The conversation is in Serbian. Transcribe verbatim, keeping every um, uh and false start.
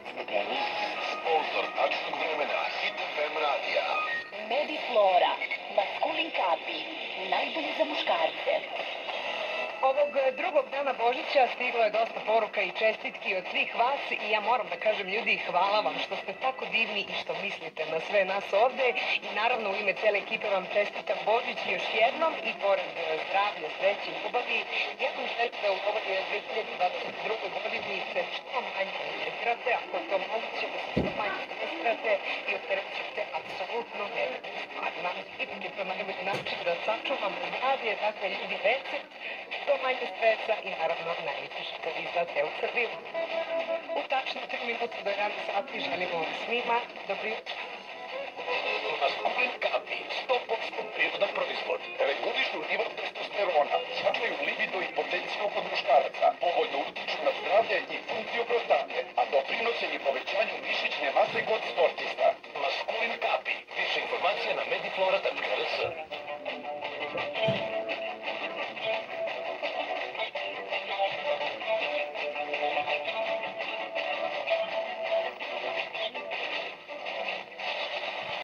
stepeni. Sponzor tačnog vremena Hit F M radija. Mediflora, maskulin kapi, najbolji za muškarce. Ovog drugog dana Božića stiglo je dosta poruka i čestitki od svih vas i ja moram da kažem ljudi hvala vam što ste tako divni i što mislite na sve nas ovde i naravno u ime cele ekipe vam čestitam Božić još jednom i pored zdravlja, sreće i ljubavi ja vam želim da u ovoj dve hiljade dvadeset drugoj godini se što manje nervirate, ako je to moguće da se što manje nervirate i opterećete apsolutno nebitnim stvarima. I to najbolji način da sačuvamo zdravlje, dakle ljudi recept, što manje stresa i naravno najveći škovi za celu Srbiju. U tačno tri minuta do jedanaest sati želimo vam svima dobri jutro. Maskulin kapi, sto posto prirodan proizvod. Regulišu nivo testosterona, jačaju libido i potenciju kod muškaraca. Povoljno